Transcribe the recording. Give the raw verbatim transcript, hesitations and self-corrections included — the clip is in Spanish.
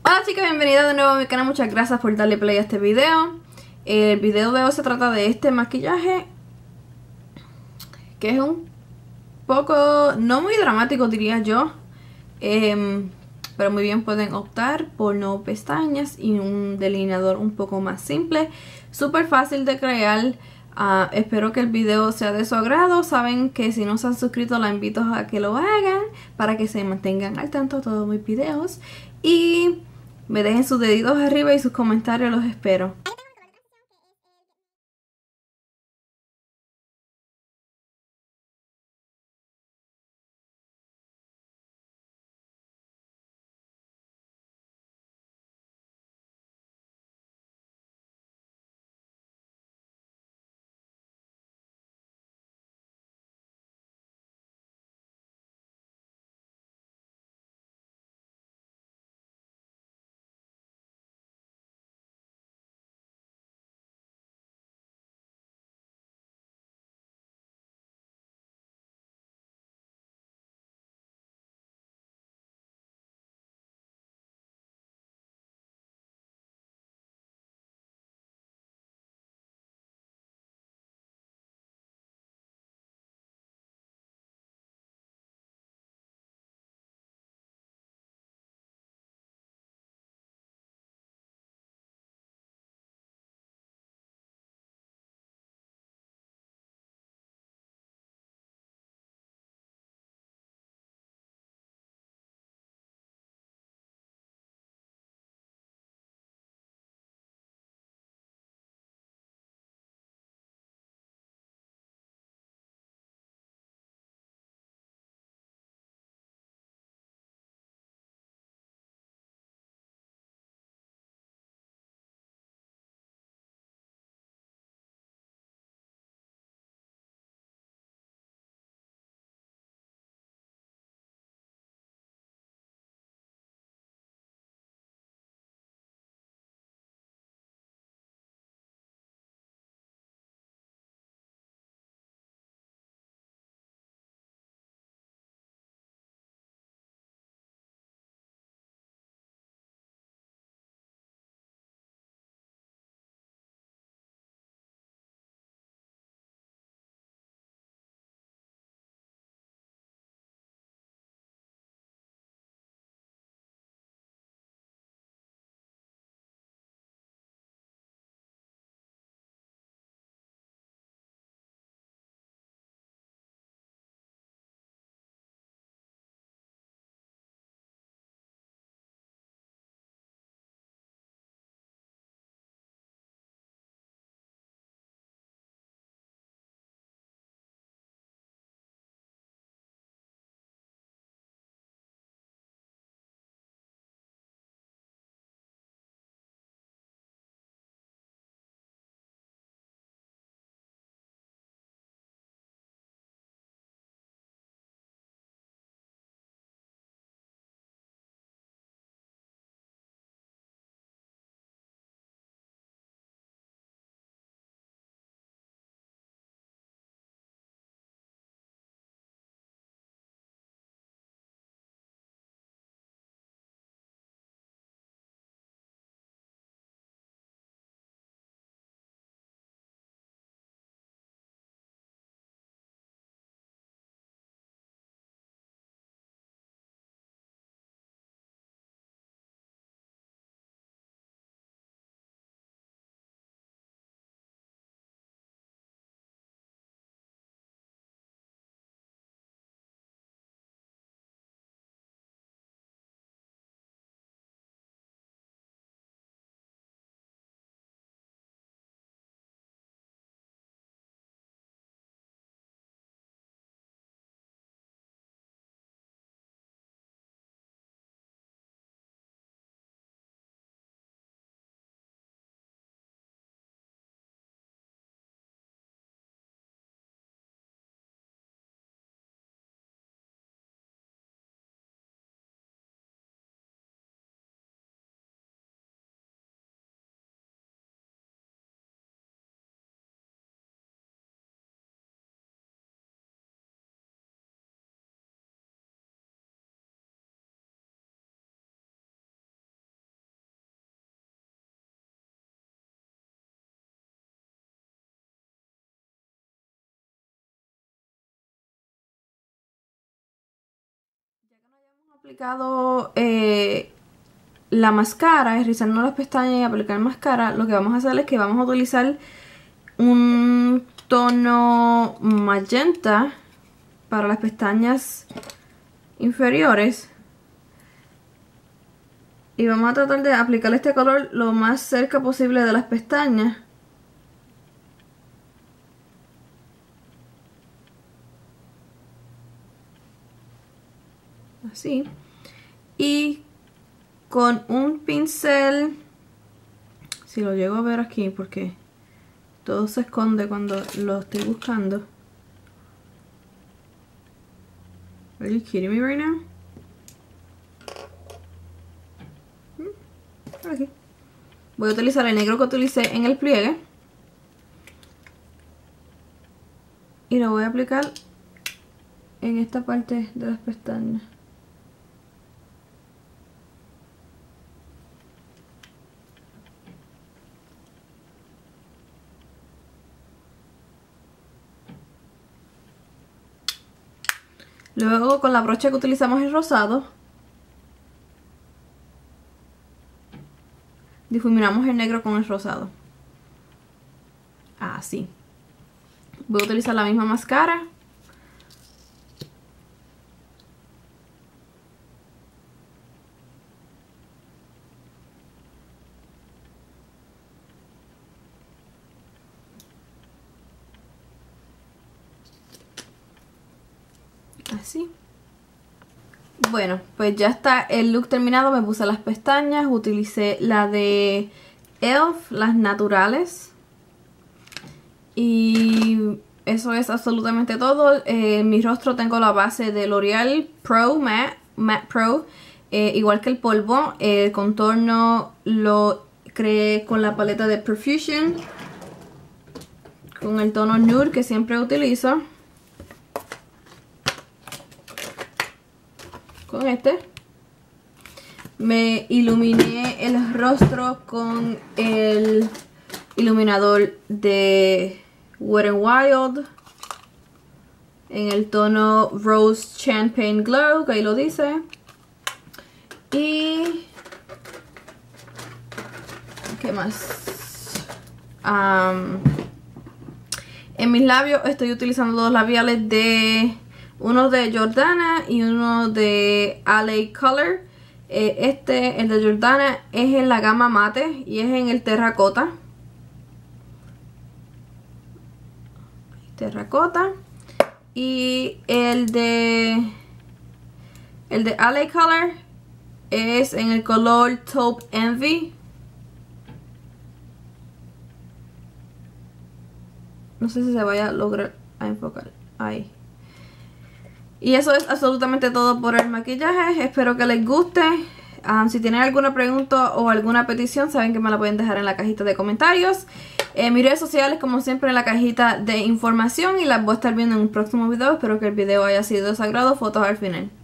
Hola chicas, bienvenidas de nuevo a mi canal, muchas gracias por darle play a este video. El video de hoy se trata de este maquillaje, que es un poco, no muy dramático diría yo, eh, pero muy bien pueden optar por no pestañas y un delineador un poco más simple, súper fácil de crear. Uh, espero que el video sea de su agrado. Saben que si no se han suscrito, la invito a que lo hagan para que se mantengan al tanto de todos mis videos y me dejen sus deditos arriba y sus comentarios, los espero. Aplicado eh, la máscara y rizarnos las pestañas y aplicar máscara, lo que vamos a hacer es que vamos a utilizar un tono magenta para las pestañas inferiores y vamos a tratar de aplicar este color lo más cerca posible de las pestañas. Así. Y con un pincel, si lo llego a ver aquí porque todo se esconde cuando lo estoy buscando. Are you kidding me right now? Aquí. Voy a utilizar el negro que utilicé en el pliegue y lo voy a aplicar en esta parte de las pestañas. Luego con la brocha que utilizamos el rosado difuminamos el negro con el rosado. Así. Voy a utilizar la misma máscara. Así. Bueno, pues ya está el look terminado. Me puse las pestañas, utilicé la de E L F, las naturales, y eso es absolutamente todo. Eh, en mi rostro tengo la base de L'Oreal Pro Matte, Matte Pro, eh, igual que el polvo. El contorno lo creé con la paleta de Profusion, con el tono nude que siempre utilizo. Con este me iluminé el rostro con el iluminador de Wet n Wild en el tono Rose Champagne Glow, que ahí lo dice. Y ¿qué más? Um, en mis labios estoy utilizando dos labiales de uno de Jordana y uno de L A Color. Eh, este, el de Jordana, es en la gama mate y es en el terracota. Terracota. Y el de el de L A Color es en el color Taupe Envy. No sé si se vaya a lograr a enfocar. Ahí. Y eso es absolutamente todo por el maquillaje. Espero que les guste. Um, si tienen alguna pregunta o alguna petición, saben que me la pueden dejar en la cajita de comentarios. Eh, mis redes sociales, como siempre, en la cajita de información, y las voy a estar viendo en un próximo video. Espero que el video haya sido de su agrado. Fotos al final.